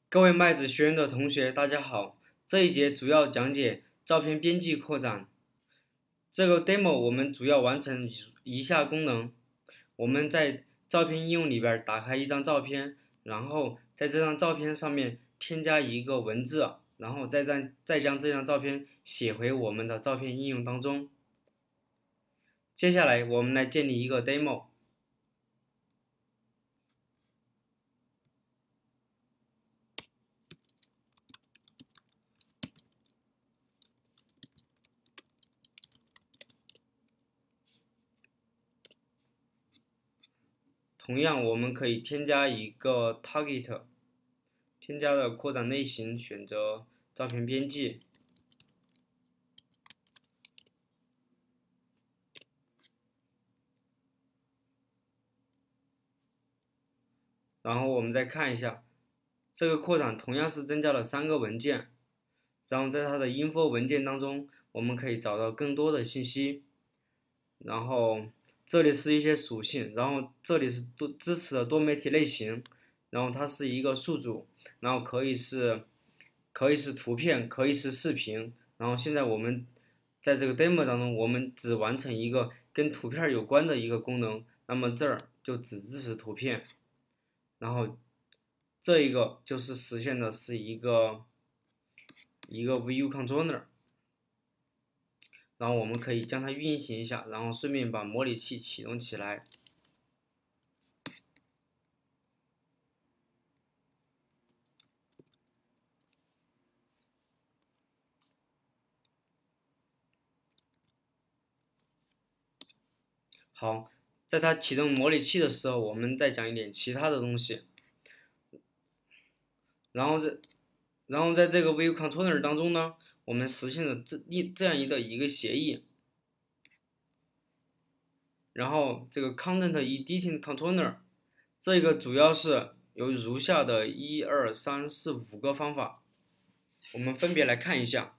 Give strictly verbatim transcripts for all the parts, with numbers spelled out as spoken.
各位麦子学院的同学，大家好。这一节主要讲解照片编辑扩展。这个 demo 我们主要完成以下功能：我们在照片应用里边打开一张照片，然后在这张照片上面添加一个文字，然后再将再将这张照片写回我们的照片应用当中。接下来我们来建立一个 demo。同样，我们可以添加一个 target， 添加的扩展类型选择照片编辑，然后我们再看一下，这个扩展同样是增加了三个文件，然后在它的 info 文件当中，我们可以找到更多的信息，然后这里是一些属性，然后这里是多支持的多媒体类型，然后它是一个数组，然后可以是可以是图片，可以是视频，然后现在我们在这个 demo 当中，我们只完成一个跟图片有关的一个功能，那么这儿就只支持图片，然后这一个就是实现的是一个一个 view controller。然后我们可以将它运行一下，然后顺便把模拟器启动起来。好，在它启动模拟器的时候，我们再讲一点其他的东西。然后在，然后在这个 View Controller 当中呢，我们实现了这一这样一个一个协议。然后这个 Content Editing Controller， 这个主要是有如下的一二三四五个方法，我们分别来看一下。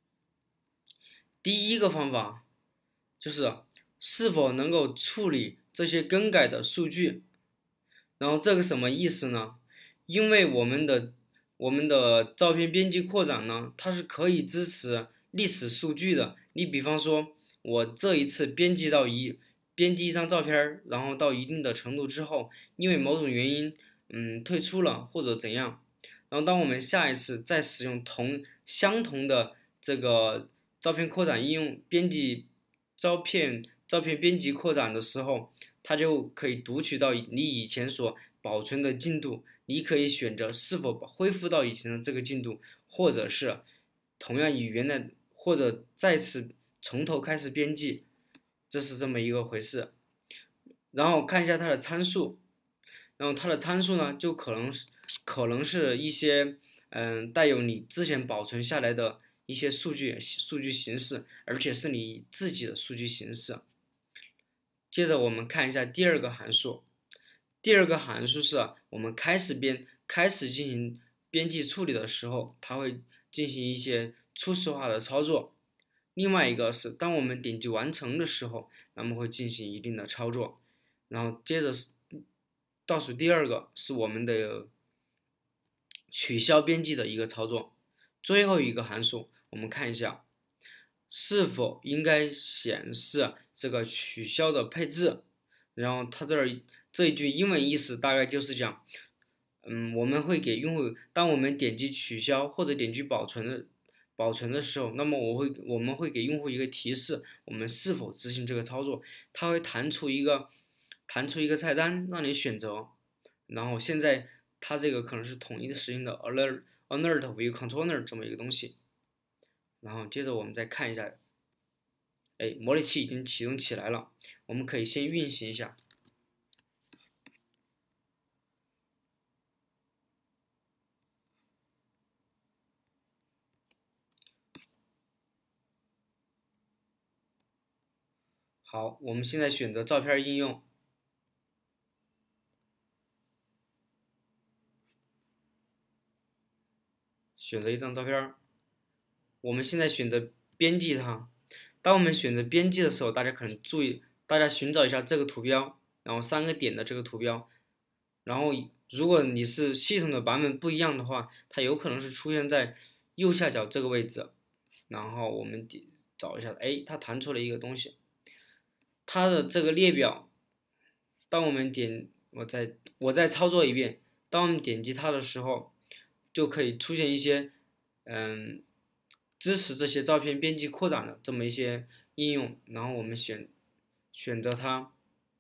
第一个方法就是是否能够处理这些更改的数据。然后这个什么意思呢？因为我们的我们的照片编辑扩展呢，它是可以支持历史数据的。你比方说，我这一次编辑到一编辑一张照片，然后到一定的程度之后，因为某种原因，嗯，退出了或者怎样，然后当我们下一次再使用同相同的这个照片扩展应用编辑照片照片编辑扩展的时候，它就可以读取到你以前所保存的进度，你可以选择是否恢复到以前的这个进度，或者是同样以原来或者再次从头开始编辑，这是这么一个回事。然后看一下它的参数，然后它的参数呢，就可能是可能是一些嗯带有你之前保存下来的一些数据数据形式，而且是你自己的数据形式。接着我们看一下第二个函数，第二个函数是我们开始编开始进行编辑处理的时候，它会进行一些初始化的操作。另外一个是当我们点击完成的时候，那么会进行一定的操作。然后接着是倒数第二个是我们的取消编辑的一个操作。最后一个函数我们看一下是否应该显示这个取消的配置。然后它这儿这一句英文意思大概就是讲，嗯，我们会给用户，当我们点击取消或者点击保存的保存的时候，那么我会我们会给用户一个提示，我们是否执行这个操作，它会弹出一个弹出一个菜单让你选择。然后现在它这个可能是统一的实行的 alert alert view controller 这么一个东西。然后接着我们再看一下，哎，模拟器已经启动起来了，我们可以先运行一下。好，我们现在选择照片应用，选择一张照片，我们现在选择编辑它。当我们选择编辑的时候，大家可能注意，大家寻找一下这个图标，然后三个点的这个图标，然后如果你是系统的版本不一样的话，它有可能是出现在右下角这个位置。然后我们点找一下，哎，它弹出了一个东西，它的这个列表，当我们点，我再我再操作一遍，当我们点击它的时候，就可以出现一些，嗯，支持这些照片编辑扩展的这么一些应用，然后我们选选择它，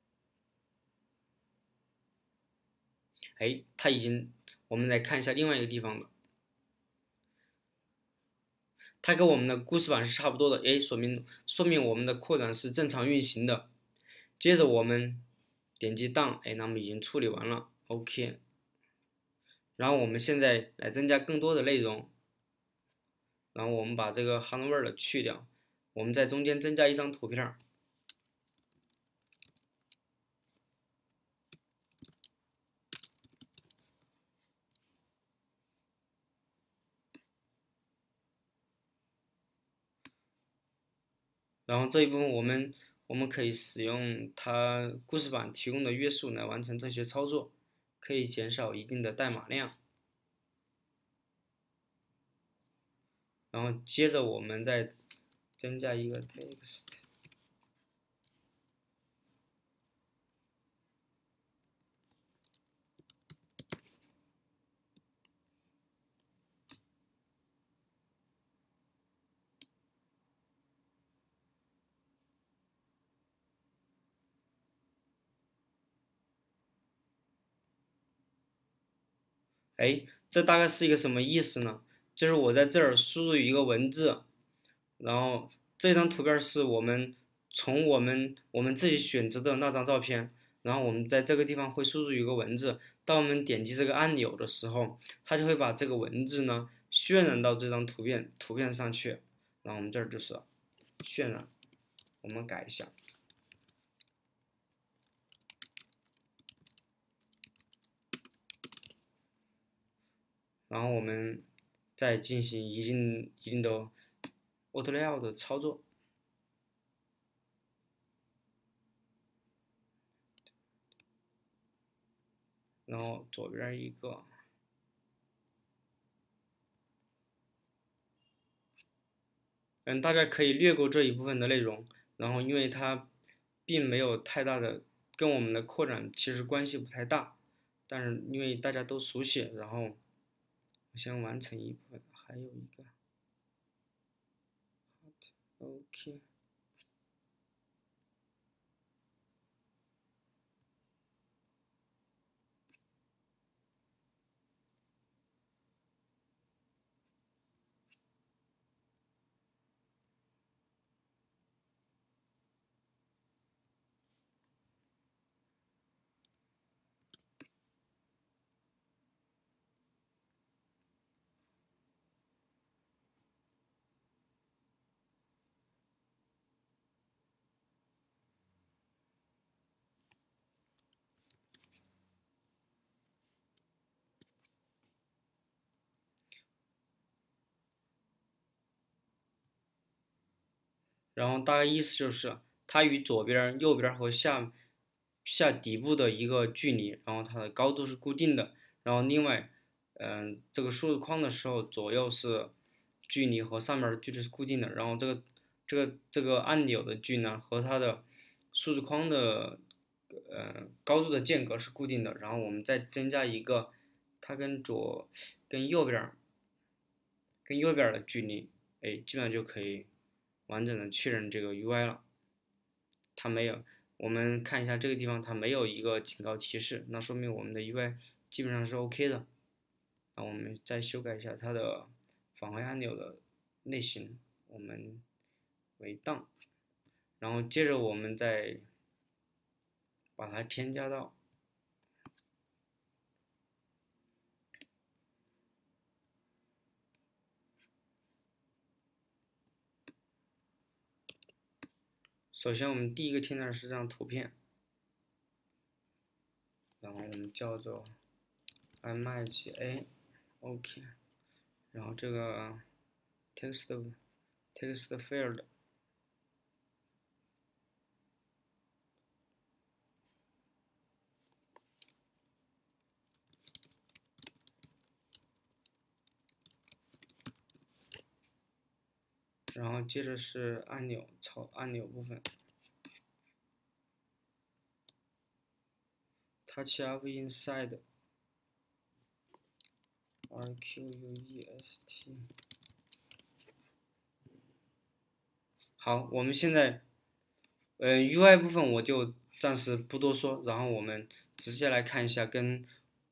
哎，它已经，我们来看一下另外一个地方了，它跟我们的故事版是差不多的，哎，说明说明我们的扩展是正常运行的。接着我们点击 Done，哎，那么已经处理完了 ，OK。然后我们现在来增加更多的内容，然后我们把这个 Hello World 去掉，我们在中间增加一张图片，然后这一部分我们我们可以使用它故事版提供的约束来完成这些操作，可以减少一定的代码量。然后接着我们再增加一个 text， 哎，这大概是一个什么意思呢？就是我在这儿输入一个文字，然后这张图片是我们从我们我们自己选择的那张照片，然后我们在这个地方会输入一个文字，当我们点击这个按钮的时候，它就会把这个文字呢渲染到这张图片图片上去，然后我们这儿就是渲染，我们改一下，然后我们再进行一定一定的 auto layout 的操作。然后左边一个，嗯，大家可以略过这一部分的内容，然后因为它并没有太大的跟我们的扩展其实关系不太大，但是因为大家都熟悉，然后我先完成一部分，还有一个 OK。然后大概意思就是它与左边、右边和下下底部的一个距离，然后它的高度是固定的。然后另外，嗯、呃，这个输入框的时候，左右是距离和上面的距离是固定的。然后这个这个这个按钮的距呢和它的数字框的呃高度的间隔是固定的。然后我们再增加一个它跟左跟右边跟右边的距离，哎，基本上就可以完整的确认这个 U I 了。它没有，我们看一下这个地方它没有一个警告提示，那说明我们的 U I 基本上是 OK 的。那我们再修改一下它的返回按钮的类型，我们为档，然后接着我们再把它添加到首先我们第一个添加的是这张图片，然后我们叫做 image A，OK，然后这个 text text field， 然后接着是按钮操按钮部分 ，touch up inside R Q U E S T。好，我们现在，呃，U I 部分我就暂时不多说，然后我们直接来看一下跟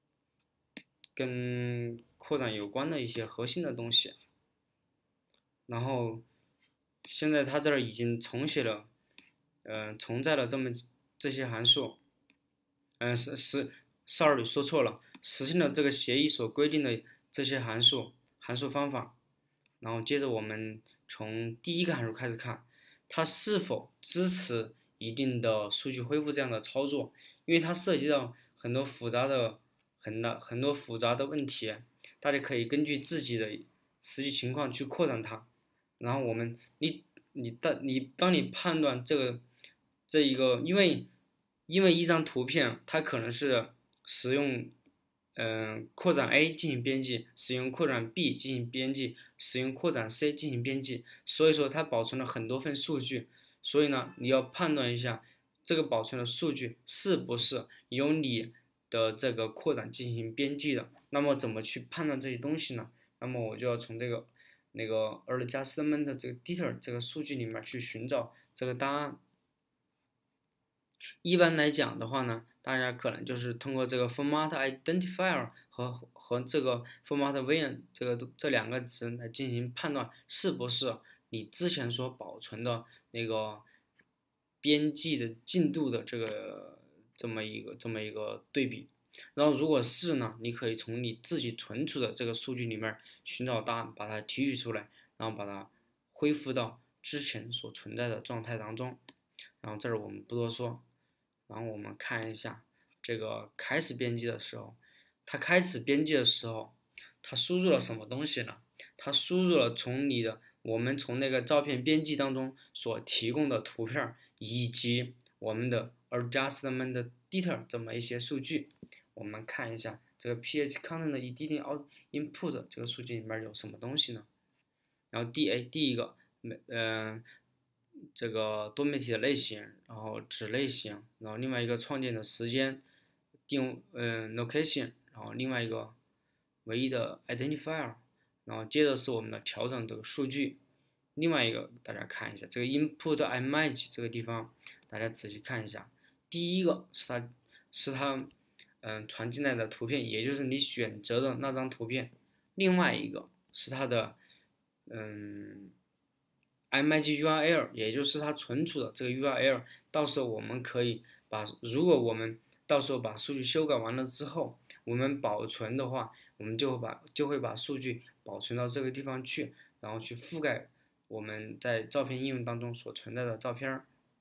跟扩展有关的一些核心的东西。然后现在它这儿已经重写了，嗯、呃，重载了这么这些函数，嗯、呃，是是，sorry 说错了，实现了这个协议所规定的这些函数函数方法。然后接着我们从第一个函数开始看，它是否支持一定的数据恢复这样的操作，因为它涉及到很多复杂的很大很多复杂的问题，大家可以根据自己的实际情况去扩展它。然后我们你你当你当你判断这个这一个，因为因为一张图片它可能是使用嗯、呃扩展 A 进行编辑，使用扩展 B 进行编辑，使用扩展 C 进行编辑，所以说它保存了很多份数据，所以呢你要判断一下这个保存的数据是不是由你的这个扩展进行编辑的。那么怎么去判断这些东西呢？那么我就要从这个那个 adjustment 这个 data 这个数据里面去寻找这个答案。一般来讲的话呢，大家可能就是通过这个 format identifier 和和这个 format variant 这个这两个值来进行判断，是不是你之前所保存的那个编辑的进度的这个这么一个这么一个对比。然后如果是呢，你可以从你自己存储的这个数据里面寻找答案，把它提取出来，然后把它恢复到之前所存在的状态当中。然后这儿我们不多说，然后我们看一下这个开始编辑的时候，它开始编辑的时候，它输入了什么东西呢？它输入了从你的我们从那个照片编辑当中所提供的图片以及我们的 adjustment data 这么一些数据。我们看一下这个 phcontent editing out input 这个数据里面有什么东西呢？然后第 A 第一个，嗯、呃，这个多媒体的类型，然后子类型，然后另外一个创建的时间，定嗯、呃、location，然后另外一个唯一的 identifier，然后接着是我们的调整这个数据。另外一个大家看一下这个 input image 这个地方，大家仔细看一下，第一个是它是它嗯、呃、传进来的图片，也就是你选择的那张图片，另外一个是它的嗯 image U R L， 也就是它存储的这个 U R L。到时候我们可以把，如果我们到时候把数据修改完了之后，我们保存的话，我们就会把就会把数据保存到这个地方去，然后去覆盖我们在照片应用当中所存在的照片。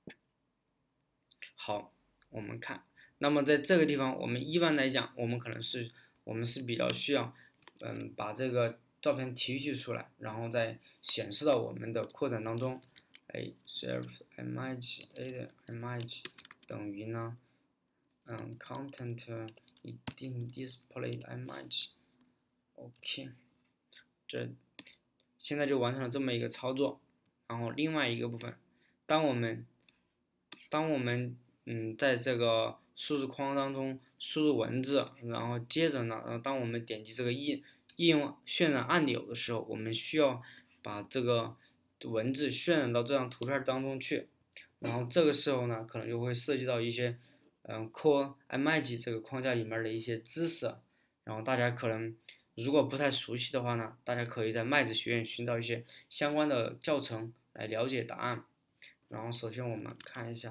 好，我们看，那么在这个地方，我们一般来讲，我们可能是我们是比较需要，嗯，把这个照片提取出来，然后再显示到我们的扩展当中。哎 ，self image a 的 image 等于呢，嗯 ，content 一定 display image。OK， 这现在就完成了这么一个操作。然后另外一个部分，当我们当我们嗯在这个数字框当中输入文字，然后接着呢，然后当我们点击这个应应用渲染按钮的时候，我们需要把这个文字渲染到这张图片当中去。然后这个时候呢，可能就会涉及到一些嗯 Core Image 这个框架里面的一些知识。然后大家可能如果不太熟悉的话呢，大家可以在麦子学院寻找一些相关的教程来了解答案。然后首先我们看一下，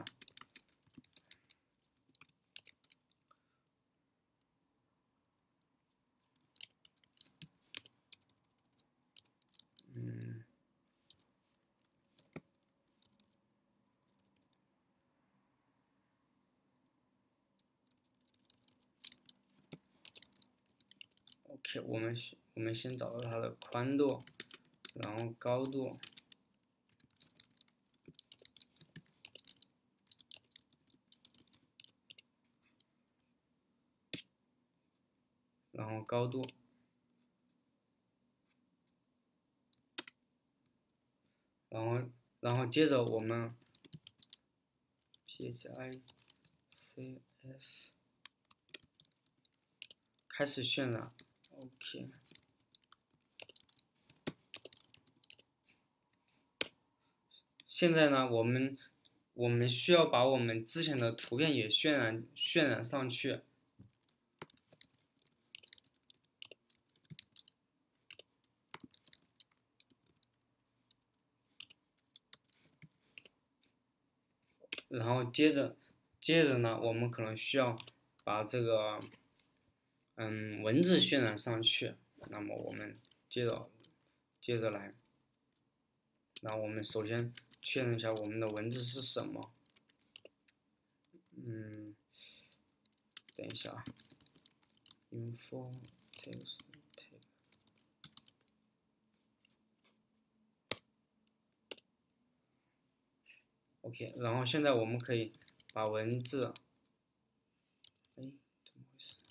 嗯 ，OK，我们我们先找到它的宽度，然后高度，然后高度， 然后接着我们 P H I C S 开始渲染 ，OK。现在呢，我们我们需要把我们之前的图片也渲染渲染上去。然后接着接着呢，我们可能需要把这个嗯文字渲染上去。那么我们接着接着来，那我们首先确认一下我们的文字是什么。嗯，等一下啊 ，info text tag。OK， 然后现在我们可以把文字，哎，怎么回事？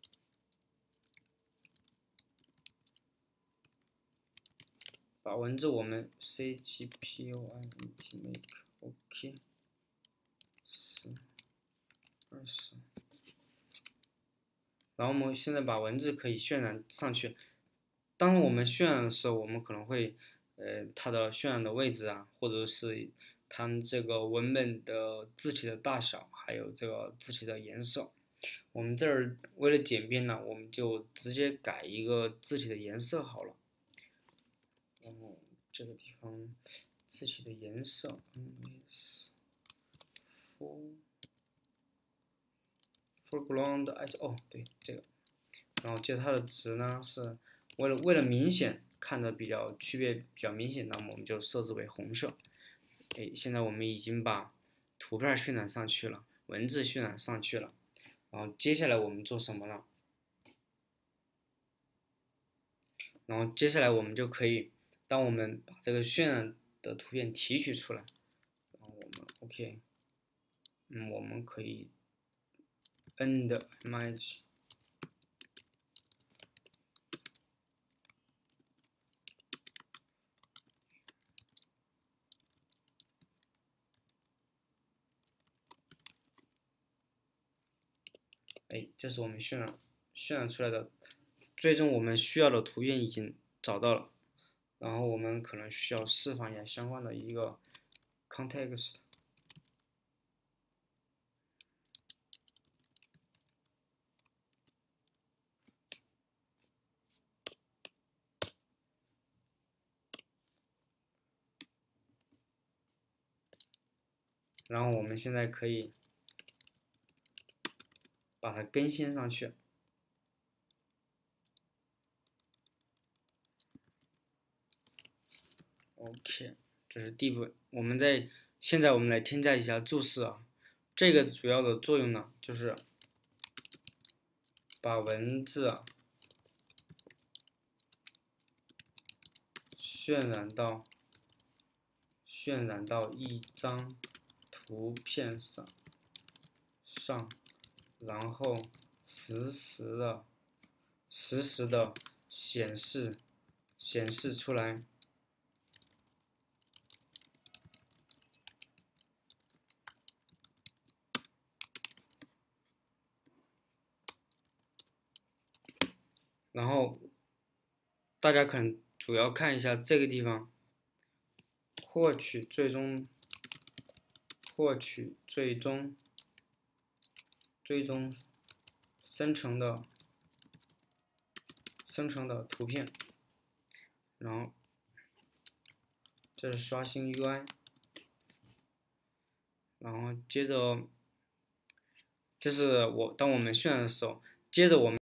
把文字我们 cgpoint make OK， 十二十，然后我们现在把文字可以渲染上去。当我们渲染的时候，我们可能会，呃，它的渲染的位置啊，或者是它这个文本的字体的大小，还有这个字体的颜色。我们这儿为了简便呢，我们就直接改一个字体的颜色好了。然后这个地方字体的颜色 ，ns for foreground 哦，对这个。然后接着它的值呢是为了为了明显看着比较区别比较明显，那么我们就设置为红色。哎，现在我们已经把图片渲染上去了，文字渲染上去了。然后接下来我们做什么呢？然后接下来我们就可以，当我们把这个渲染的图片提取出来，然后我们 OK， 嗯，我们可以 end image。哎，这是我们渲染渲染出来的，最终我们需要的图片已经找到了，然后我们可能需要释放一下相关的一个 context， 然后我们现在可以把它更新上去。OK， 这是第一步。我们在现在我们来添加一下注释啊，这个主要的作用呢，就是把文字啊渲染到渲染到一张图片上上，然后实时的实时的显示显示出来。然后大家可能主要看一下这个地方，获取最终获取最终最终生成的生成的图片，然后这是刷新 U I， 然后接着这是我当我们渲染的时候，接着我们